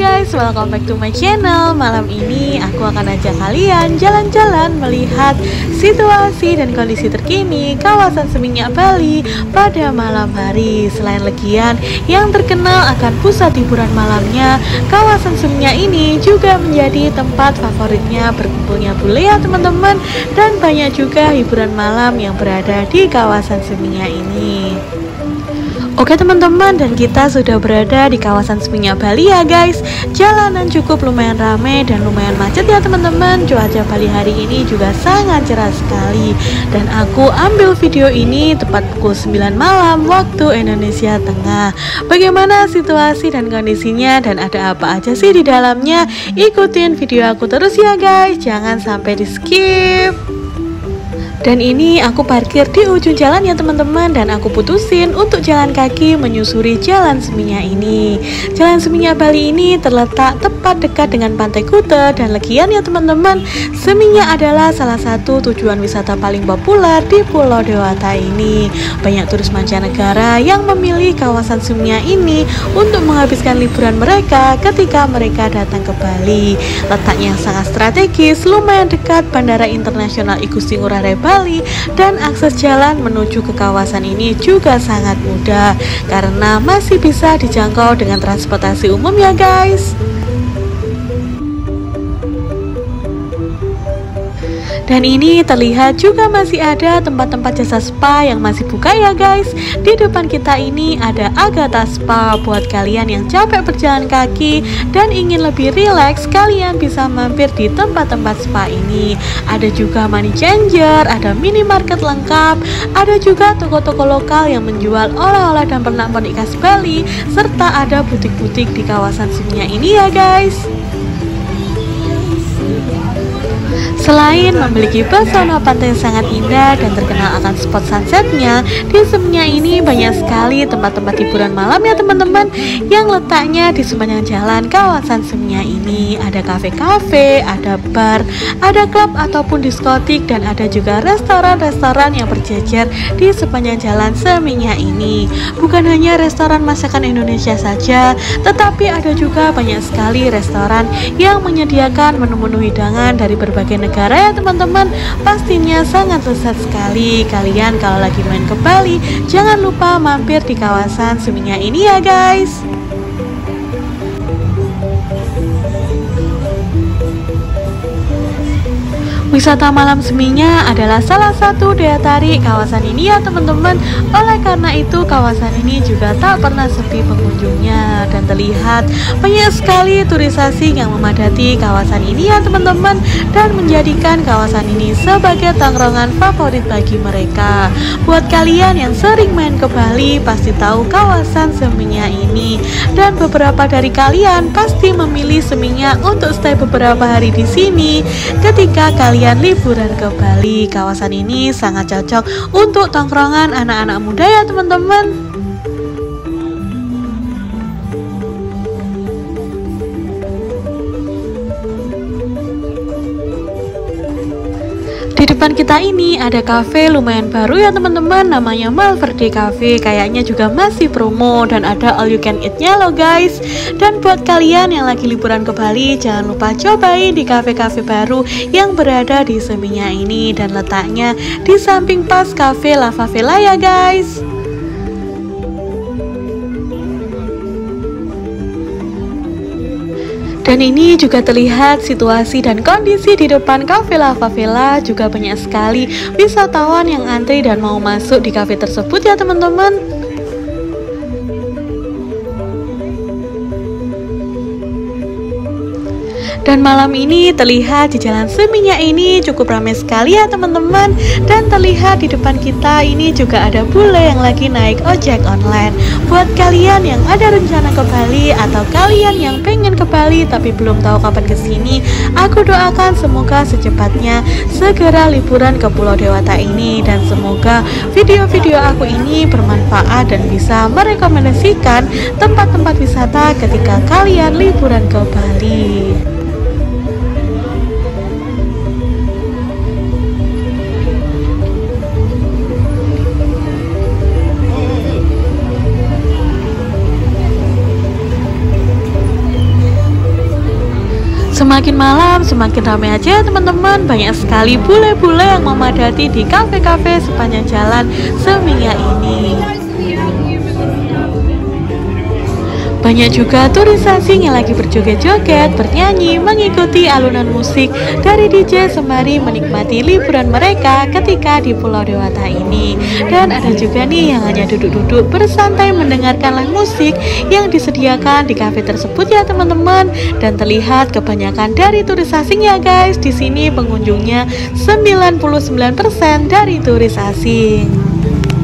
guys, welcome back to my channel. Malam ini aku akan ajak kalian jalan-jalan melihat situasi dan kondisi terkini kawasan Seminyak Bali pada malam hari. Selain Legian yang terkenal akan pusat hiburan malamnya, kawasan Seminyak ini juga menjadi tempat favoritnya berkumpulnya bule ya teman-teman. Dan banyak juga hiburan malam yang berada di kawasan Seminyak ini. Oke teman-teman, dan kita sudah berada di kawasan Seminyak Bali ya guys. Jalanan cukup lumayan ramai dan lumayan macet ya teman-teman. Cuaca Bali hari ini juga sangat cerah sekali. Dan aku ambil video ini tepat pukul 9 malam waktu Indonesia Tengah. Bagaimana situasi dan kondisinya dan ada apa aja sih di dalamnya? Ikutin video aku terus ya guys, jangan sampai di skip. Dan ini aku parkir di ujung jalan ya teman-teman, dan aku putusin untuk jalan kaki menyusuri jalan Seminyak ini. Jalan Seminyak Bali ini terletak tepat dekat dengan Pantai Kuta dan Legian ya teman-teman. Seminyak adalah salah satu tujuan wisata paling populer di Pulau Dewata ini. Banyak turis mancanegara yang memilih kawasan Seminyak ini untuk menghabiskan liburan mereka ketika mereka datang ke Bali. Letaknya sangat strategis, lumayan dekat Bandara Internasional Igusti Ngurah Rai Bali, dan akses jalan menuju ke kawasan ini juga sangat mudah karena masih bisa dijangkau dengan transportasi umum ya guys. Dan ini terlihat juga masih ada tempat-tempat jasa spa yang masih buka ya guys. Di depan kita ini ada Agatha Spa. Buat kalian yang capek berjalan kaki dan ingin lebih rileks, kalian bisa mampir di tempat-tempat spa ini. Ada juga money changer, ada minimarket lengkap, ada juga toko-toko lokal yang menjual oleh-oleh dan pernak-pernik khas Bali, serta ada butik-butik di kawasan Seminyak ini ya guys. Selain memiliki pesona pantai yang sangat indah dan terkenal akan spot sunsetnya, di Seminyak ini banyak sekali tempat-tempat hiburan malam ya teman-teman, yang letaknya di sepanjang jalan kawasan Seminyak ini. Ada kafe-kafe, ada bar, ada klub ataupun diskotik, dan ada juga restoran-restoran yang berjejer di sepanjang jalan Seminyak ini. Bukan hanya restoran masakan Indonesia saja, tetapi ada juga banyak sekali restoran yang menyediakan menu-menu hidangan dari berbagai negara ya teman-teman. Pastinya sangat lezat sekali. Kalian kalau lagi main ke Bali, jangan lupa mampir di kawasan Seminyak ini ya guys. Wisata malam Seminyak adalah salah satu daya tarik kawasan ini ya teman-teman. Oleh karena itu kawasan ini juga tak pernah sepi pengunjungnya, dan terlihat banyak sekali turis asing yang memadati kawasan ini ya teman-teman, dan menjadikan kawasan ini sebagai tongkrongan favorit bagi mereka. Buat kalian yang sering main ke Bali pasti tahu kawasan Seminyak ini, dan beberapa dari kalian pasti memilih Seminyak untuk stay beberapa hari di sini ketika kalian liburan ke Bali. Kawasan ini sangat cocok untuk tongkrongan anak-anak muda ya teman-teman. Di depan kita ini ada cafe lumayan baru ya teman-teman, namanya Malverde Cafe. Kayaknya juga masih promo dan ada all you can eat-nya loh guys. Dan buat kalian yang lagi liburan ke Bali, jangan lupa cobain di cafe-cafe baru yang berada di Seminyak ini, dan letaknya di samping pas cafe La Favela ya guys. Dan ini juga terlihat situasi dan kondisi di depan Cafe La Favela. Juga banyak sekali wisatawan yang antri dan mau masuk di cafe tersebut ya teman-teman. Dan malam ini terlihat di jalan Seminyak ini cukup ramai sekali ya teman-teman. Dan terlihat di depan kita ini juga ada bule yang lagi naik ojek online. Buat kalian yang ada rencana ke Bali atau kalian yang pengen ke Bali tapi belum tahu kapan kesini, aku doakan semoga secepatnya segera liburan ke Pulau Dewata ini. Dan semoga video-video aku ini bermanfaat dan bisa merekomendasikan tempat-tempat wisata ketika kalian liburan ke Bali. Semakin malam semakin ramai aja teman-teman. Banyak sekali bule-bule yang memadati di kafe-kafe sepanjang jalan Seminyak ini. Banyak juga turis asing yang lagi berjoget-joget, bernyanyi, mengikuti alunan musik dari DJ sembari menikmati liburan mereka ketika di Pulau Dewata ini. Dan ada juga nih yang hanya duduk-duduk bersantai mendengarkan live musik yang disediakan di kafe tersebut ya teman-teman. Dan terlihat kebanyakan dari turis asing ya guys. Di sini pengunjungnya 99% dari turis asing.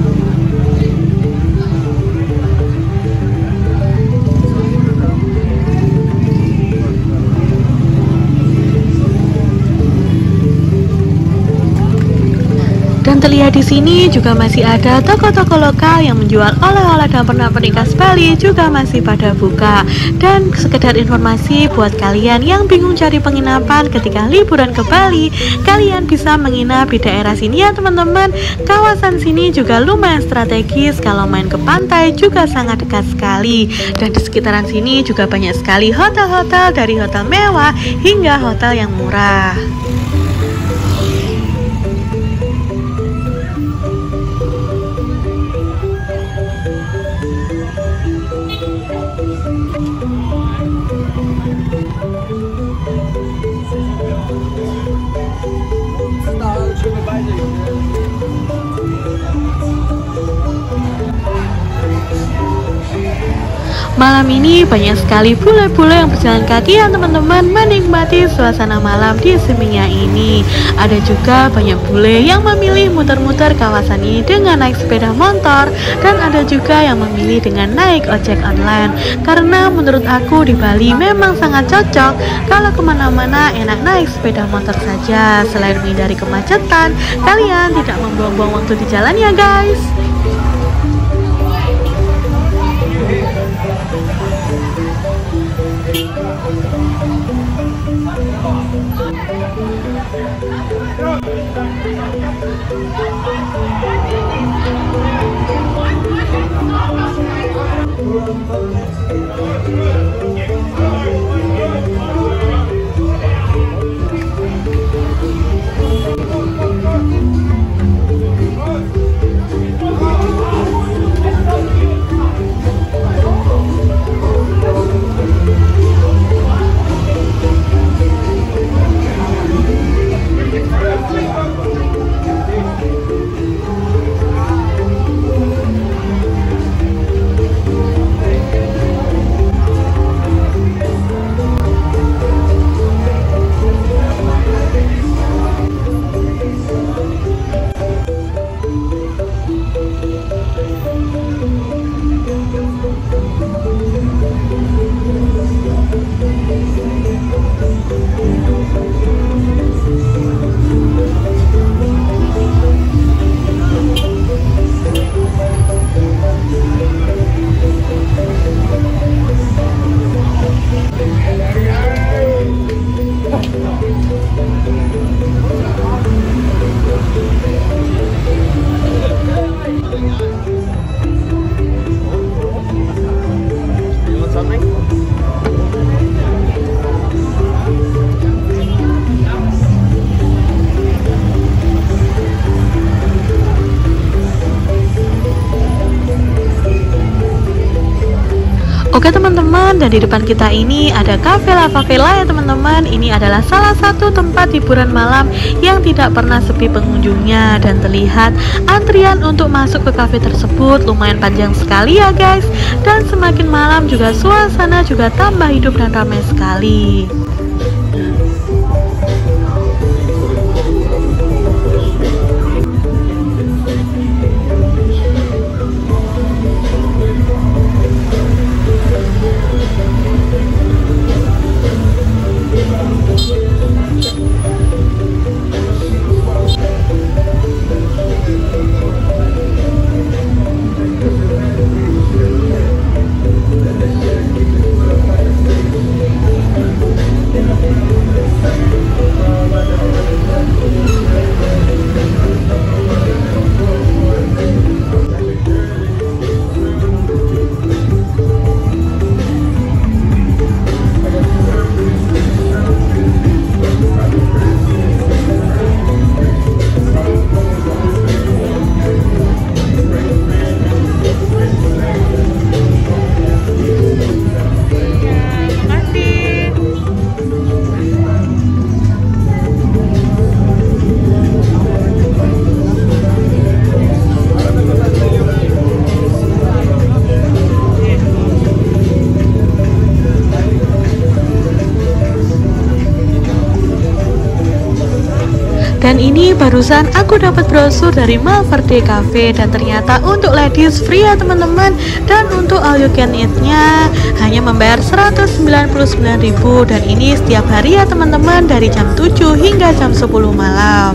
Dan terlihat di sini juga masih ada toko-toko lokal yang menjual oleh-oleh dan pernak-pernik khas Bali juga masih pada buka. Dan sekedar informasi buat kalian yang bingung cari penginapan ketika liburan ke Bali, kalian bisa menginap di daerah sini ya teman-teman. Kawasan sini juga lumayan strategis, kalau main ke pantai juga sangat dekat sekali. Dan di sekitaran sini juga banyak sekali hotel-hotel, dari hotel mewah hingga hotel yang murah. Malam ini banyak sekali bule-bule yang berjalan kaki ya teman-teman, menikmati suasana malam di Seminyak ini. Ada juga banyak bule yang memilih muter-muter kawasan ini dengan naik sepeda motor, dan ada juga yang memilih dengan naik ojek online. Karena menurut aku di Bali memang sangat cocok kalau kemana-mana enak naik sepeda motor saja. Selain menghindari kemacetan, kalian tidak membuang-buang waktu di jalan ya guys. Oke teman-teman, dan di depan kita ini ada Cafe La Favela ya teman-teman. Ini adalah salah satu tempat hiburan malam yang tidak pernah sepi pengunjungnya. Dan terlihat antrian untuk masuk ke cafe tersebut lumayan panjang sekali ya guys. Dan semakin malam juga suasana juga tambah hidup dan ramai sekali. Ini barusan aku dapat brosur dari Malverde Cafe dan ternyata untuk ladies free ya teman-teman, dan untuk all you can eat-nya hanya membayar 199.000 dan ini setiap hari ya teman-teman, dari jam 7 hingga jam 10 malam.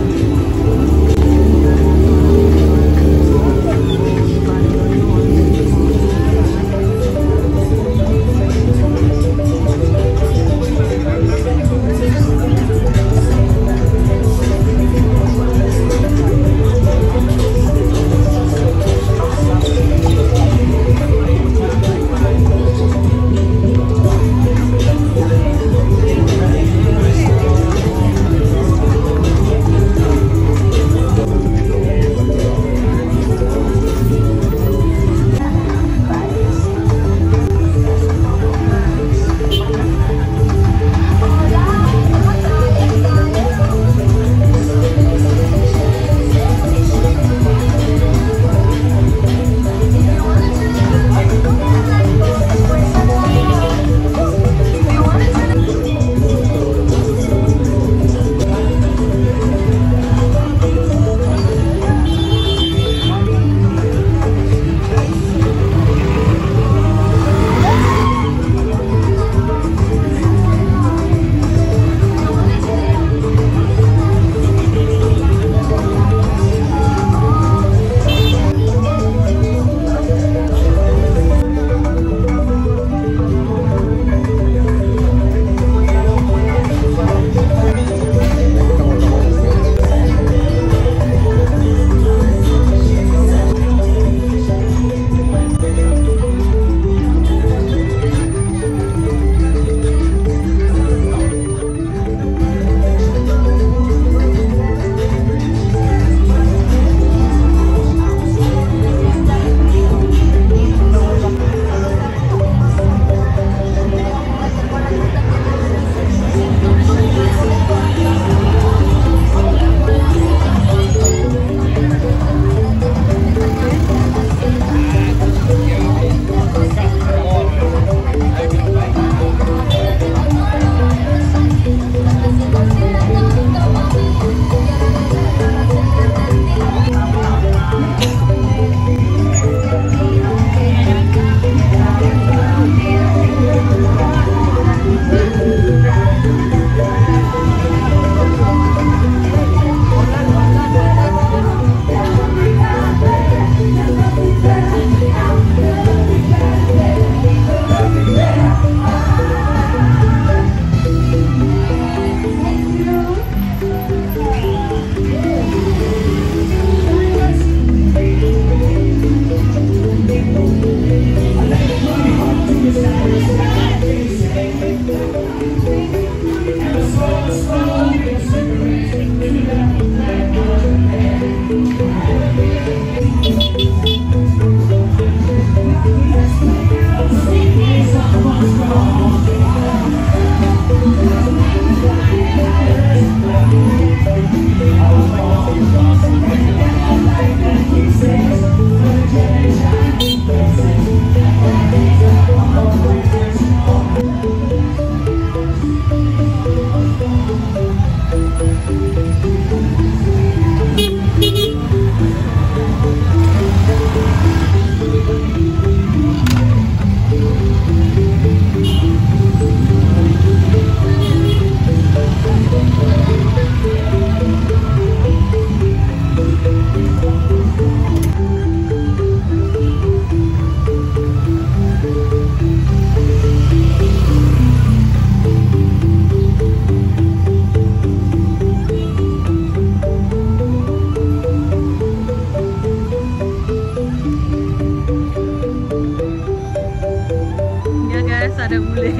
ada bule.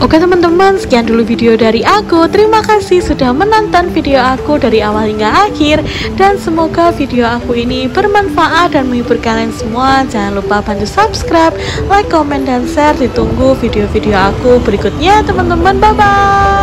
Oke teman-teman, sekian dulu video dari aku. Terima kasih sudah menonton video aku dari awal hingga akhir, dan semoga video aku ini bermanfaat dan menghibur kalian semua. Jangan lupa bantu subscribe, like, komen, dan share. Ditunggu video-video aku berikutnya teman-teman. Bye bye.